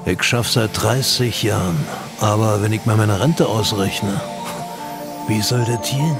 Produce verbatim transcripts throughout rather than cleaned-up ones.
Ich schaff seit dreißig Jahren. Aber wenn ich mal meine Rente ausrechne, wie soll das gehen?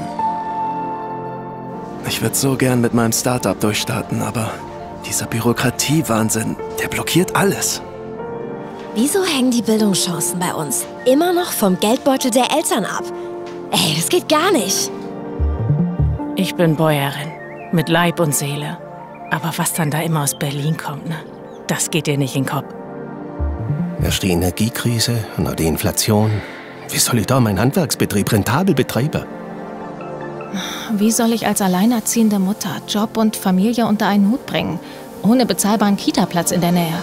Ich würde so gern mit meinem Startup durchstarten, aber dieser Bürokratiewahnsinn, der blockiert alles. Wieso hängen die Bildungschancen bei uns immer noch vom Geldbeutel der Eltern ab? Ey, das geht gar nicht. Ich bin Bäuerin, mit Leib und Seele. Aber was dann da immer aus Berlin kommt, ne? Das geht dir nicht in den Kopf. Erst die Energiekrise und auch die Inflation. Wie soll ich da meinen Handwerksbetrieb rentabel betreiben? Wie soll ich als alleinerziehende Mutter Job und Familie unter einen Hut bringen, ohne bezahlbaren Kita-Platz in der Nähe?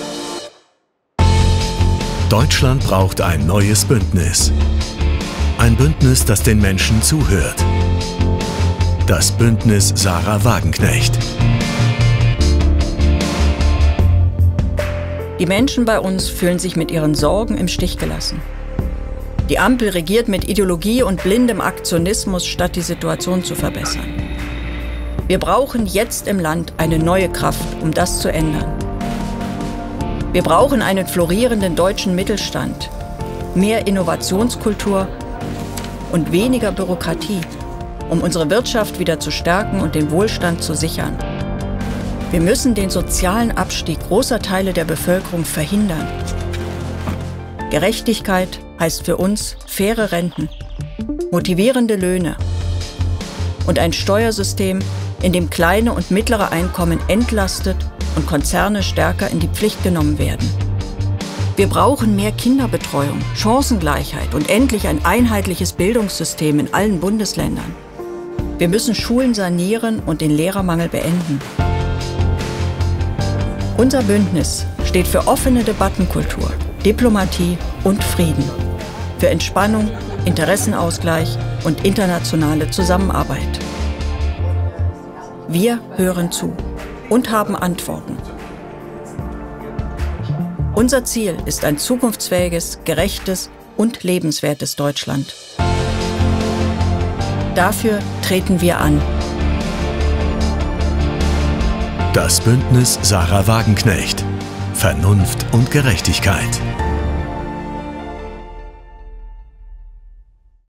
Deutschland braucht ein neues Bündnis. Ein Bündnis, das den Menschen zuhört. Das Bündnis Sarah Wagenknecht. Die Menschen bei uns fühlen sich mit ihren Sorgen im Stich gelassen. Die Ampel regiert mit Ideologie und blindem Aktionismus, statt die Situation zu verbessern. Wir brauchen jetzt im Land eine neue Kraft, um das zu ändern. Wir brauchen einen florierenden deutschen Mittelstand, mehr Innovationskultur und weniger Bürokratie, um unsere Wirtschaft wieder zu stärken und den Wohlstand zu sichern. Wir müssen den sozialen Abstieg großer Teile der Bevölkerung verhindern. Gerechtigkeit heißt für uns faire Renten, motivierende Löhne und ein Steuersystem, in dem kleine und mittlere Einkommen entlastet und Konzerne stärker in die Pflicht genommen werden. Wir brauchen mehr Kinderbetreuung, Chancengleichheit und endlich ein einheitliches Bildungssystem in allen Bundesländern. Wir müssen Schulen sanieren und den Lehrermangel beenden. Unser Bündnis steht für offene Debattenkultur, Diplomatie und Frieden, für Entspannung, Interessenausgleich und internationale Zusammenarbeit. Wir hören zu und haben Antworten. Unser Ziel ist ein zukunftsfähiges, gerechtes und lebenswertes Deutschland. Dafür treten wir an. Das Bündnis Sarah Wagenknecht. Vernunft und Gerechtigkeit.